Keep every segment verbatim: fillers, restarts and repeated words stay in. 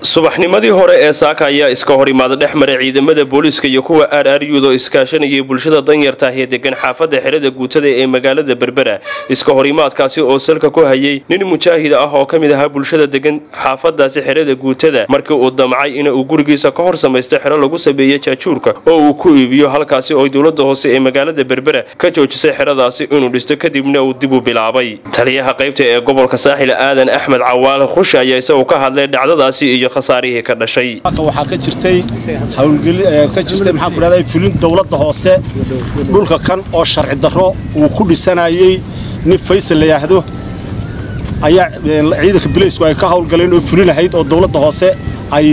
subaxnimadii hore ee saaka ayaa iska hor imaada dhexmaray ciidamada booliiska iyo kuwa R R U-da iskaashanayay bulshada danyarta ah ee degan xaafadda xerada guutada ee magaalada Berbera. Iska hor imaadkaasi oo salka ku hayay nin mujaahid ah oo kamid ah bulshada degan xaafadaasi xerada guutada markii uu damcay in uu gurigiisa ka hor sameeystay xero lagu sameeyay jaajuurka oo uu ku iibiyo halkaasi oo dawladda hoose ee magaalada Berbera ka joojisay xeradaasi inuu dhisto kadibna uu dib u bilaabay. Taliyaha qaybta ee gobolka Saaxil Aadan Axmed Cawaale Khush ayaa isagoo ka hadlay dhacdadaasi iyo khasaarihii ka dhashay. waxa ka jirtay hawlgal ka jirtay maxaa ku dhacday fulin dawladda hoose dhulka kan oo sharci darro uu ku dhisanayay nin Faysal leeyahdo ayaa ciidanka booliisku ay ka hawlgaleen oo fulinahayd oo dawladda hoose ay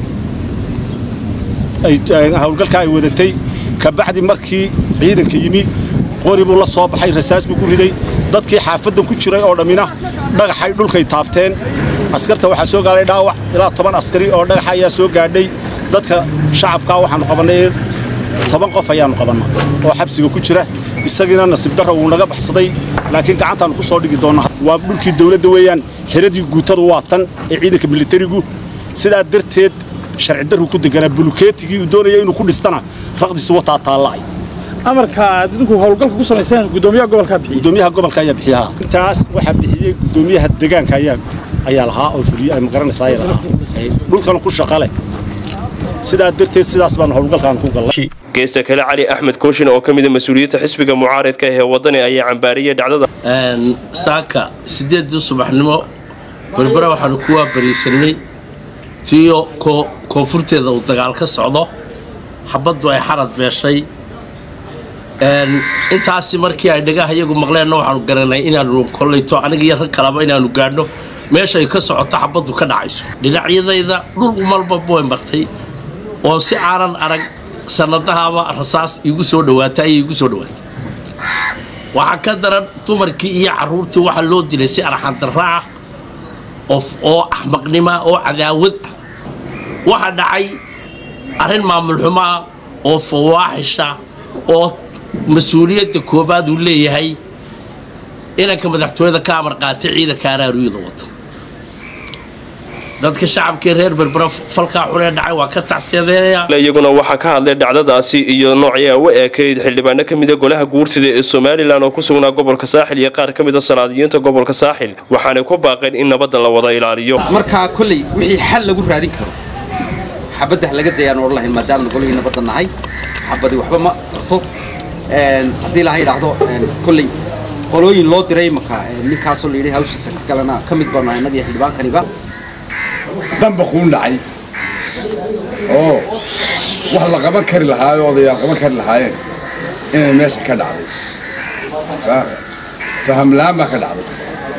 ay hawlgalka ay wadatay ka bacdi markii ciidanka yimi qoribu la soo baxay rasaas buu ku riday dadkii xaafadda ku jiray oo dhamina dhagaxay dhulkay taabteen askarta waxa soo gaalay dhaawac ilaa toban askari oo dhagax ayaa soo gaadhay dadka shacabka waxaan qabanay toban qof ayaan qabanay oo xabsiga ku jira isagina nasiib darro uu naga baxsaday laakiin gacantaan ku soo dhigi doonaa waa dhulkii dawladda weeyaan xiradii guutada waa tan ee ciidanka militarigu sidaa darteed sharci darro ku deganaa bulukeetigii uu doonayay inuu ku dhistana raqdiisa wata taalaay amarka dadku hawlgalka ku sameeyeen gudoomiyaha gobolka bixiyay gudoomiyaha gobolka ayaa bixiyay intaas waxa bixiyay gudoomiyaha deegaanka ayaa ayaa lahaa oo fuliyo ay magaranaysaa ay lahaa dhulkan ku shaqale sidaa darteed sidaas baan hawlgalkan ku galay geesta kale Cali Axmed Kooshin oo kamid ah mas'uuliyadda xisbiga mucaaradka ee wadani ayaa cambaariyay dhacdada een saaka sideed subaxnimo Berbera waxaan ku waabariisanay tiyo ko koonfurteeda uu dagaal ka socdo xabadu ay xarad beeshay een intaasi markii ay dhagaha iyagu maqleen waxaan garanay inaanu kolleyto aniga iyo rag kalaba inaanu gaadhno meesha ay ka socoto xabadu ka dhacayso dhinacyadayda dhul malba booy martay oo si aanan arag sanadahaba rasaas igu soo dhawaatay igu soo dhawaatay waxa ka daran dumarkii iyo caruurtii waxa loo dilay si arxan darraa of oo ahmaqnima oo cadaawad waxa dhacay arin maamul xumaa oo fawaaxisha oo mas'uuliyadda koobaad uu leeyahay inanka madaxtooyada ka amar qaatay ciidanka R R U-da wata dadka shacabka reer Berbera falka xulay dhacay waa ka tacsiyadeeya iyaguna waxa ka hadlay dhacdadaasi iyo noocyada u ekeyd xildhibaano kamid ah golaha guurtida ee Soomaaliland oo ku sugnaa gobolka Saaxil iyo qaar kamid ah salaadiyiinta gobolka Saaxil waxaana ku baaqeen in nabadda la wada ilaaliyo marka kulli wixii xal lagu raadin karo xabada laga dayaan oo lahayn maadaama golihii nabadda nahay xabadi waxba ma tarto een hadii la yiraahdo een kulli qolooyin loo diray marka ninkaas oo leeyahay hawshiisa kalena kamid baa naanadii xildhibaankaniba damba qoon dhacay oo wax la qaban kari lahaa oo odayaal qaban kari lahaayeen inay meesha ka dhacday faham laama ka dhacday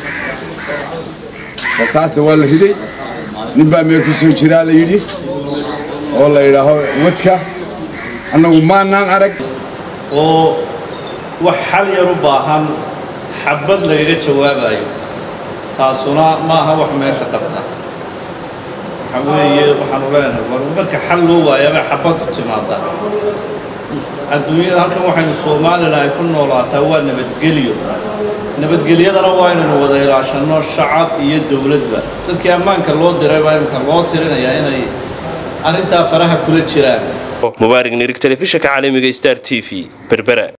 basaas waa la riday nin baa meel ku soo jira la yiri oo la yiraahdo wadka annagu maanaan arag oo wax xal yar u baahan xabad laga jawaabayo taasuna ma aha wax meesha qabta حوالي وحنا ولانا ومرك حلو ويا حبط تماطا الدنيا هلكم وحنا الصومال لا يكون ولا توا نبت قليو نبت قليو ده رواين إنه وضعي عشان الشعب يدولد بقى تذكر أمان كلود دريبا يمكن كلود ترينا يعني أنا أنت فرها كل شيء مبارك نيرك تلفزيون كعالمي ستار تي في بربرة